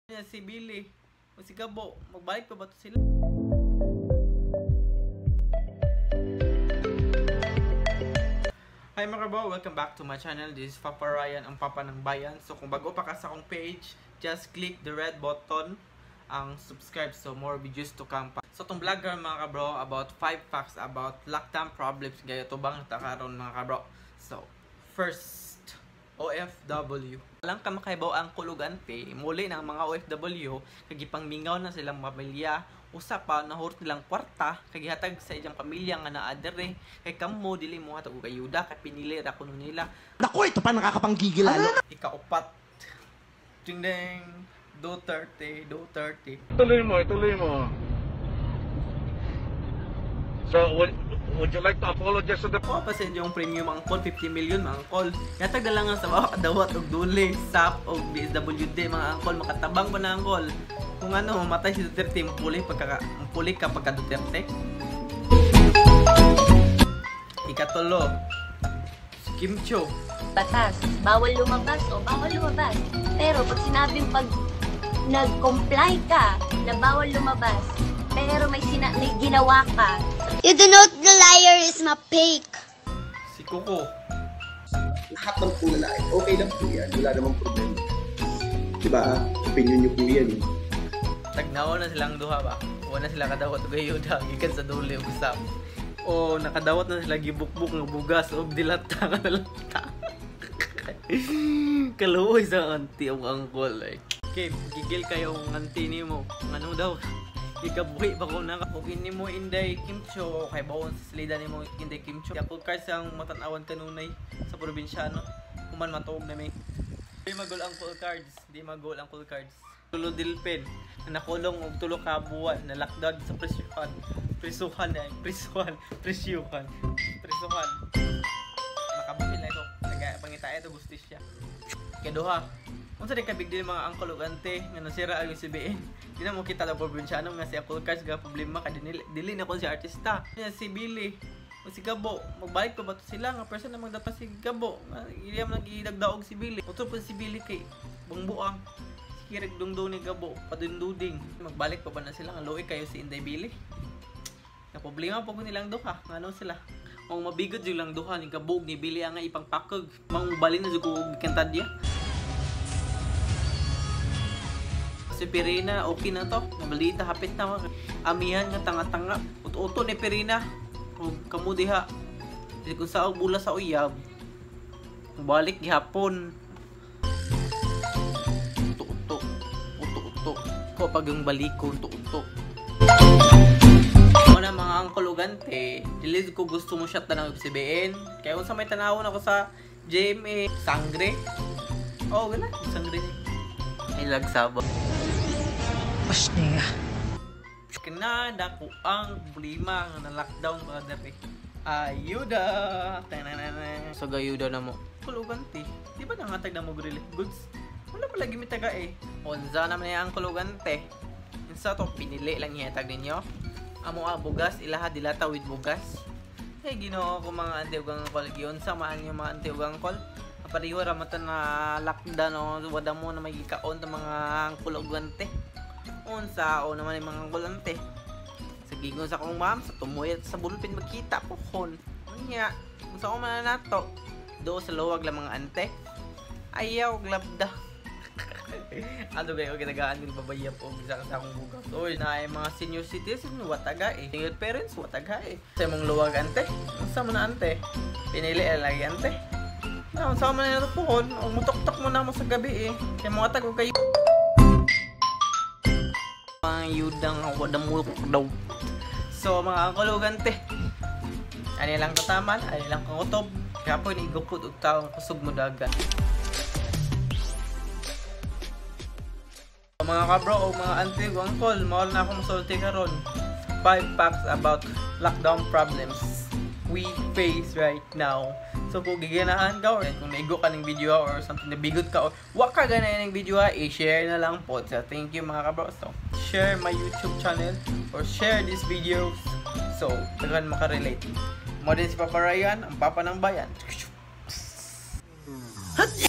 Si Billy o si Gabo, magbalik pa ba to sila? Hi mga bro, welcome back to my channel. This is Papa Ryan, ang papa ng bayan. So kung bago pa ka sa akong page, just click the red button ang subscribe so more videos to come pa. So itong vlogger mga kabro about 5 facts about lockdown problems gaya to bang takaron mga kabro. So first, OFW. Walang ka makaibaw ang kulugante, muli ng mga OFW, kagipang mingaw na silang pamilya, usa pa nahurot nilang kwarta, kagihatag sa iyang pamilya nga naadere, kay kamo dili mo hatag og ayuda, kay pinili ra kuno nila. Naku, ito pa nakakapanggigil lalo. Ikaupat. Ding ding, Duterte. Tuloy mo. So, would you like to apologize to the... O, pasin yung premium angkol, 50 million mga angkol. Yatag na lang nga sa bawat kadawat og duli, SAP og DSWD mga angkol, makatabang pa na angkol. Kung ano, mamatay si Duterte, mapuli ka pagka Duterte. Ikatulo, si Kim Cho. Batas, bawal lumabas o bawal lumabas. Pero pag sinabing pag nag-comply ka na bawal lumabas, pero may ginawa ka, you do not the liar is my fake. Si Coco. Lahat ng po lalaki, okay lang po yan. Wala namang problema. Diba? Opinion nyo po yan eh. Tagnaon na silang duha ba? Wala na sila kadawat og ayuda, gikan sa duli og SAP. O nakadawat na sila gibukbuk ng bugas og dilata nga nalata. Kaluoy sa auntie og angkol ay. Okay, gigil kayo ang auntie nimo. Ano daw? Ikabuhi ba ko na okay ni mo Inday Kim Cho kay bawon sa slida ni mo Inday Kim Cho. Yakul cars ang matanawan kanunay sa probinsyano. Human matuog na may. Di magol ang call cards, di magol ang call cards. Tulo dilpen na nakulong og tulo ka buwan na lockdown sa presyuhan. Prisuhan. Makabuhin na ito. Pangitae ito justisya. Kaduha. Unsa di ka big deal mga angkol ug ante nga nasira ang CBN. Di na mo kita na probinsyano nga si Apple Cars ga problema ka dili na ko si artista. Si Billy o si Gabo, magbalik pa ba to sila nga person namang data si Gabo. Iya man nagidagdaog si Billy. Utro pa si Billy kay bangbuang. Si Kirek dungdong ni Gabo, padunduding. Magbalik pa ba na sila nga luoy kayo si Inday Billy. Na problema pa ko nilang duha. Ngano sila? Ang mabigod jud lang duha ni Gabo ni Billy ang ipangpakog. Mangbalin na jud ko kantad dia. Si Pirina, okay na to. Nabalita, hapit na. Amihan nga tanga-tanga. Uto-uto ni Pirina. Kamu diha. Kung saan bula sa uyab. Balik gihapon. Uto-uto. Ko pag yung baliko, uto-uto. Una mga angkolugante, dili ko gusto mo shot na ng CBN. Kaya kung sa may tanawon ako sa GMA, sangre. Oh, gana. Sangre niya. Ay lagsaba. Pasniya. Kanada ko ang problema nga na lockdown mga dere. Ayuda. So gayuda na mo. Kulugante. Di ba nangatag na mo relief goods? Wala pa lagi mi taga eh. Unsa naman ang kulugante? Insa to pinili lang ihatag ninyo. Amo bugas ilaha dilata with bugas. Hey Ginoo ko mga ante ug ang kolgiyon sa maan yung mga ante ug ang kol. Pariho ra mata na lockdown o wada mo na magikaon ta mga kulugante. Unsa o naman yung mga kulante. Sa gigon sa kong ma'am sa tumoy at sa bulpin magkita po kon. Unya, unsa ko man nato? Do sa luwag lang mga ante. Ayaw glabda. Ano ba yung ginagaan ng babaya po sa akong bugas? Oy, na ay mga senior citizen wataga eh. Single parents wataga eh. Sa mong luwag ante. Unsa man na ante? Pinili lagi ante. Na unsa man na po kon? Mutok-tok mo na mo sa gabi eh. Kay mga tago kayo. Yudang wada mo daw. So mga angkolugante, ani lang kataman, ani lang kangutob. Kapoy ni igukod og taong kusog mo dagat. So, mga kabro o mga auntie o uncle, mawala na akong masulti karon. 5 facts about lockdown problems we face right now. So kung giganahan ka or kung naigo ka ng video or something na bigot ka or wak ka ganayan ng video i-share na lang po. So thank you mga kabro. So share my YouTube channel or share this video so tagan makarelate. Mo din si Papa Ryan, ang papa ng bayan.